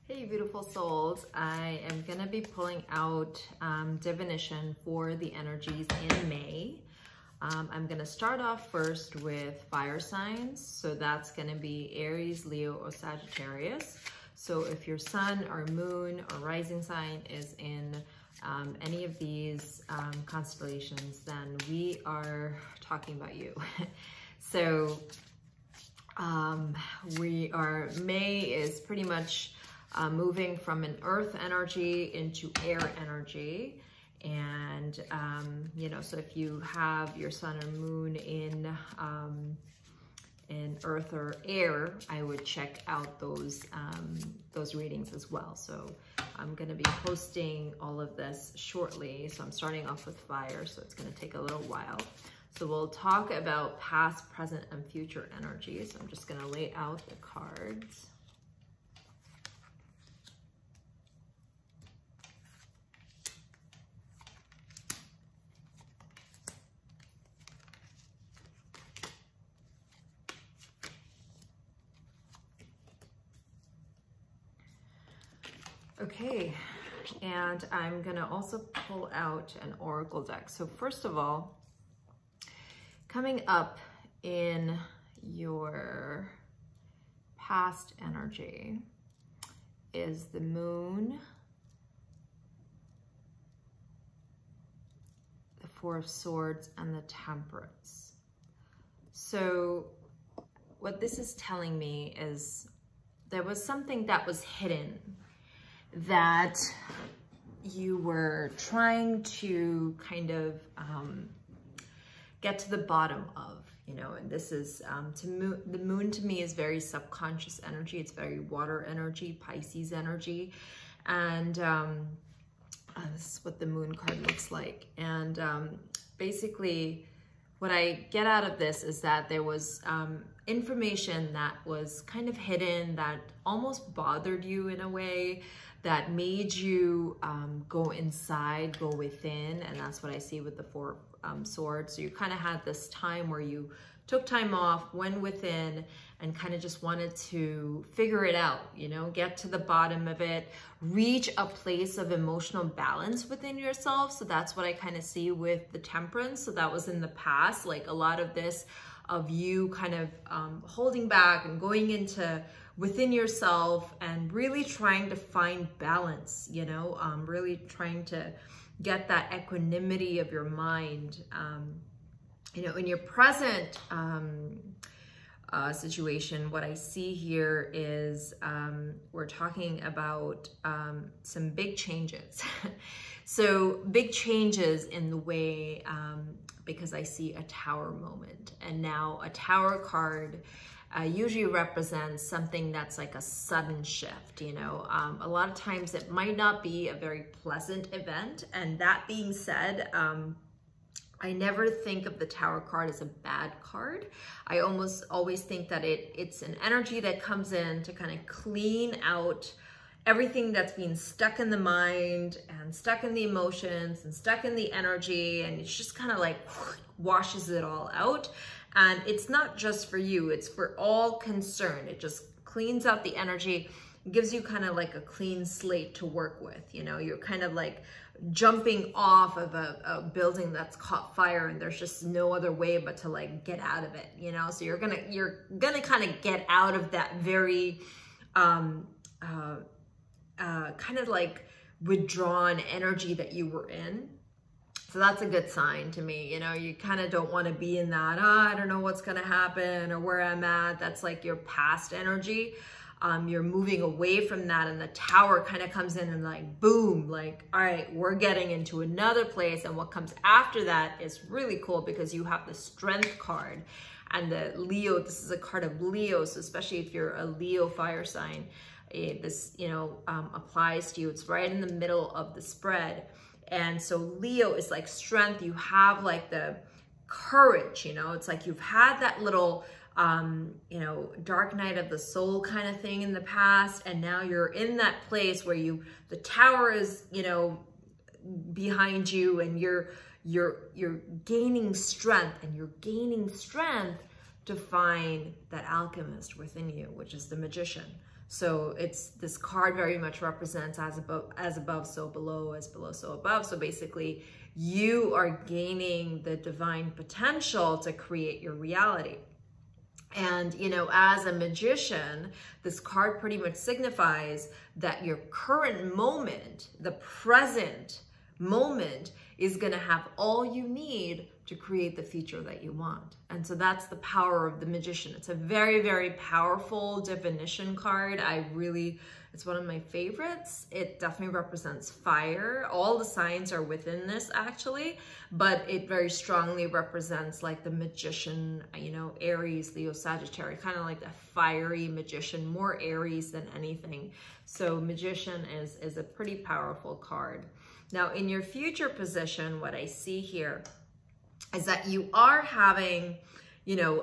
Hey beautiful souls, I am going to be pulling out divination for the energies in May. I'm going to start off first with fire signs, so that's going to be Aries, Leo, or Sagittarius. So if your sun or moon or rising sign is in any of these constellations, then we are talking about you. So May is pretty much moving from an earth energy into air energy. And, you know, so if you have your sun or moon in earth or air, I would check out those readings as well. So I'm going to be posting all of this shortly. So I'm starting off with fire, so it's going to take a little while. So we'll talk about past, present, and future energies. So I'm just going to lay out the cards. Okay, and I'm gonna also pull out an oracle deck. So first of all, coming up in your past energy is the moon, the Four of Swords, and the Temperance. So what this is telling me is there was something that was hidden that you were trying to kind of get to the bottom of, you know, and this is the moon to me is very subconscious energy. It's very water energy, Pisces energy. And this is what the moon card looks like. And basically what I get out of this is that there was information that was kind of hidden that almost bothered you in a way, that made you go inside, go within, and that's what I see with the Four Swords. So you kind of had this time where you took time off, went within, and kind of just wanted to figure it out, you know, get to the bottom of it, reach a place of emotional balance within yourself. So that's what I kind of see with the Temperance. So that was in the past, like a lot of this of you kind of holding back and going into within yourself and really trying to find balance, you know, really trying to get that equanimity of your mind. You know, in your present situation, what I see here is we're talking about some big changes. So big changes in the way, because I see a Tower moment, and now a Tower card usually represents something that's like a sudden shift, you know. A lot of times it might not be a very pleasant event. And that being said, I never think of the Tower card as a bad card. I almost always think that it's an energy that comes in to kind of clean out everything that's been stuck in the mind and stuck in the emotions and stuck in the energy, and it's just kind of like washes it all out. And it's not just for you, it's for all concerned. It just cleans out the energy, gives you kind of like a clean slate to work with. You know, you're kind of like jumping off of a building that's caught fire, and there's just no other way but to like get out of it, you know? So you're gonna kind of get out of that very kind of like withdrawn energy that you were in. So that's a good sign to me. You know, you kind of don't want to be in that, I don't know what's going to happen or where I'm at. That's like your past energy. You're moving away from that, and the Tower kind of comes in and like, boom, like, all right, we're getting into another place. And what comes after that is really cool, because you have the Strength card and the Leo. This is a card of Leo. So especially if you're a Leo fire sign, this, you know, applies to you. It's right in the middle of the spread. And so Leo is like strength. You have like the courage, you know, it's like you've had that little, you know, dark night of the soul kind of thing in the past. And now you're in that place where the Tower is, you know, behind you, and you're gaining strength, and you're gaining strength to find that alchemist within you, which is the Magician. So this card very much represents as above, so below, as below, so above. So basically you are gaining the divine potential to create your reality. And, you know, as a magician, this card pretty much signifies that your current moment, the present moment, is going to have all you need to create the future that you want. And so that's the power of the magician. It's a very, very powerful divination card. It's one of my favorites. It definitely represents fire. All the signs are within this actually, but it very strongly represents like the magician, you know, Aries, Leo, Sagittarius, kind of like the fiery magician, more Aries than anything. So magician is a pretty powerful card. Now in your future position, what I see here is that you are having, you know,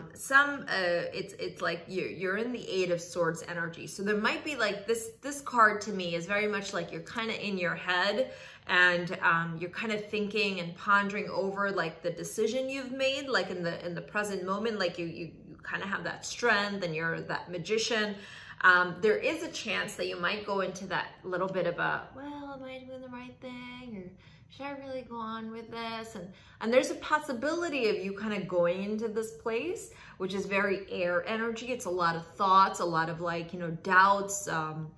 it's like you're in the Eight of Swords energy. So there might be like this card to me is very much like you're kind of in your head and you're kind of thinking and pondering over like the decision you've made, like in the present moment, like you kind of have that strength and you're that magician. There is a chance that you might go into that little bit of a, well, am I doing the right thing? Or should I really go on with this? And there's a possibility of you kind of going into this place, which is very air energy. It's a lot of thoughts, a lot of like, you know, doubts,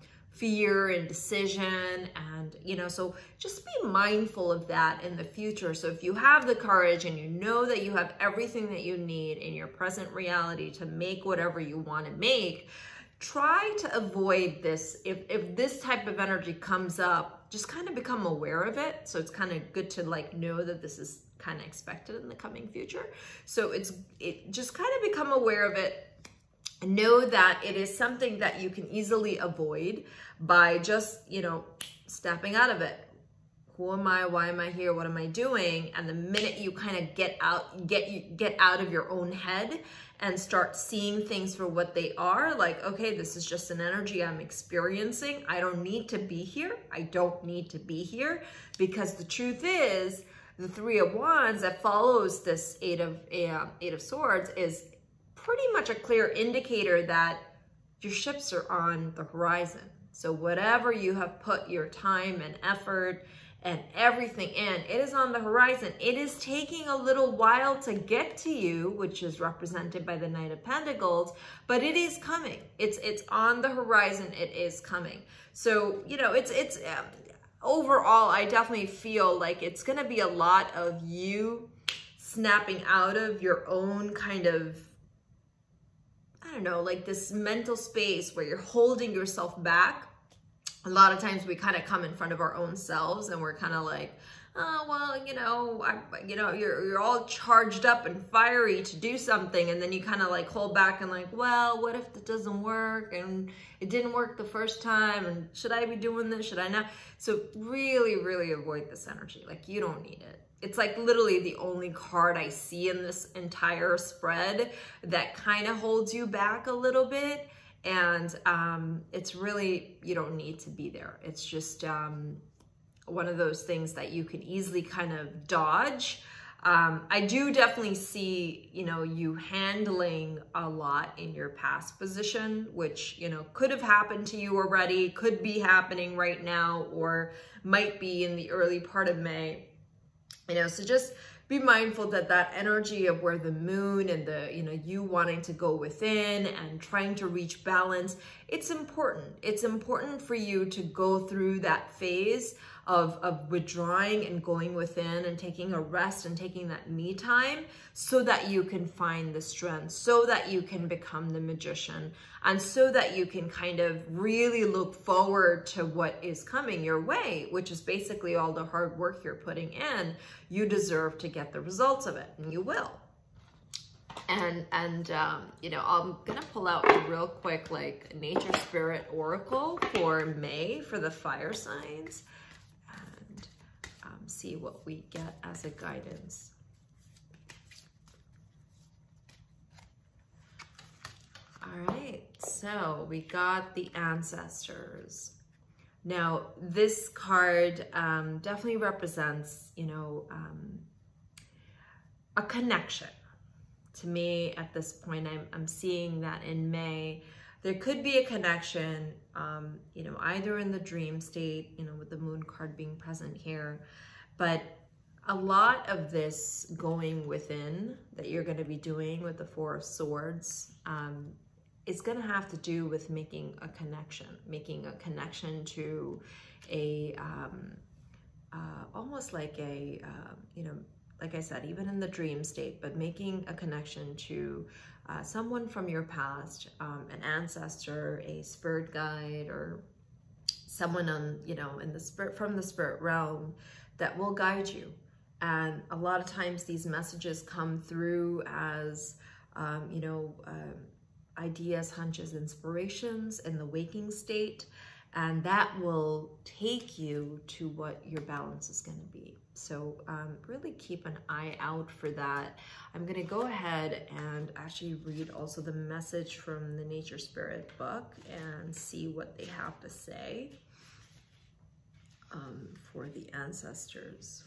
fear, indecision. And, you know, so just be mindful of that in the future. So if you have the courage and you know that you have everything that you need in your present reality to make whatever you want to make, try to avoid this. If this type of energy comes up, just kind of become aware of it. So it's kind of good to like know that this is kind of expected in the coming future. So it just kind of become aware of it. Know that it is something that you can easily avoid by just, you know, stepping out of it. Who am I? Why am I here? What am I doing? And the minute you kind of get out of your own head and start seeing things for what they are, like, okay, this is just an energy I'm experiencing. I don't need to be here. I don't need to be here, because the truth is the Three of Wands that follows this Eight of Swords is pretty much a clear indicator that your ships are on the horizon. So whatever you have put your time and effort and everything in, it is on the horizon. It is taking a little while to get to you, which is represented by the Knight of Pentacles, but it is coming. It's on the horizon. It is coming. So, you know, it's overall, I definitely feel like it's going to be a lot of you snapping out of your own kind of, I don't know, like this mental space where you're holding yourself back. A lot of times we kind of come in front of our own selves and we're kind of like, oh, well, you know, you're all charged up and fiery to do something. And then you kind of like hold back and like, well, what if it doesn't work? And it didn't work the first time. And should I be doing this? Should I not? So really, really avoid this energy. Like, you don't need it. It's like literally the only card I see in this entire spread that kind of holds you back a little bit. And it's really, you don't need to be there. It's just one of those things that you can easily kind of dodge. I do definitely see, you know, you handling a lot in your past position, which, you know, could have happened to you already, could be happening right now, or might be in the early part of May. You know, so just be mindful that that energy of where the moon and the, you know, you wanting to go within and trying to reach balance, it's important. It's important for you to go through that phase of withdrawing and going within and taking a rest and taking that me time so that you can find the strength, so that you can become the magician, and so that you can kind of really look forward to what is coming your way, which is basically all the hard work you're putting in. You deserve to get the results of it, and you will. And you know, I'm gonna pull out a real quick like nature spirit oracle for May for the fire signs, and see what we get as a guidance. All right, so we got the ancestors. Now, this card definitely represents, you know, a connection. To me, at this point, I'm seeing that in May, there could be a connection, you know, either in the dream state, you know, with the moon card being present here, but a lot of this going within that you're going to be doing with the Four of Swords is going to have to do with making a connection to a, almost like a, you know, like I said, even in the dream state, but making a connection to someone from your past, an ancestor, a spirit guide, or someone on, you know, in the spirit, from the spirit realm that will guide you. And a lot of times these messages come through as, you know, ideas, hunches, inspirations in the waking state, and that will take you to what your balance is going to be. So really keep an eye out for that. I'm going to go ahead and actually read also the message from the Nature Spirit book and see what they have to say for the ancestors.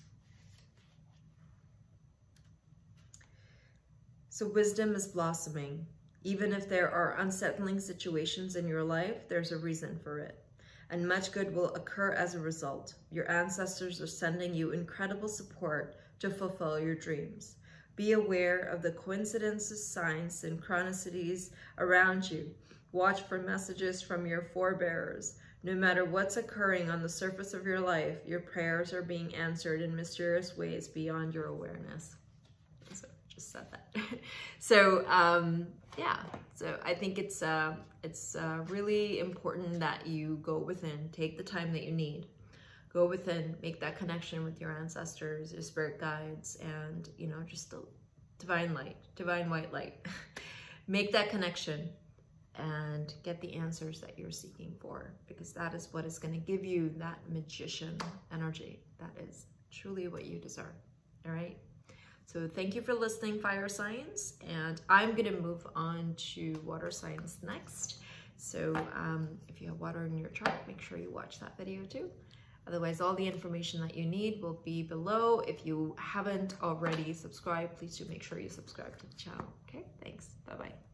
So wisdom is blossoming. Even if there are unsettling situations in your life, there's a reason for it, and much good will occur as a result. Your ancestors are sending you incredible support to fulfill your dreams. Be aware of the coincidences, signs, and synchronicities around you. Watch for messages from your forebears. No matter what's occurring on the surface of your life, your prayers are being answered in mysterious ways beyond your awareness. So just said that. So yeah, so I think it's really important that you go within, take the time that you need, go within, make that connection with your ancestors, your spirit guides, and, you know, just the divine light, divine white light. Make that connection and get the answers that you're seeking for, because that is what is going to give you that magician energy. That is truly what you deserve. All right. So thank you for listening, fire signs, and I'm going to move on to water signs next. So if you have water in your chart, make sure you watch that video too. Otherwise, all the information that you need will be below. If you haven't already subscribed, please do make sure you subscribe to the channel. Okay, thanks. Bye-bye.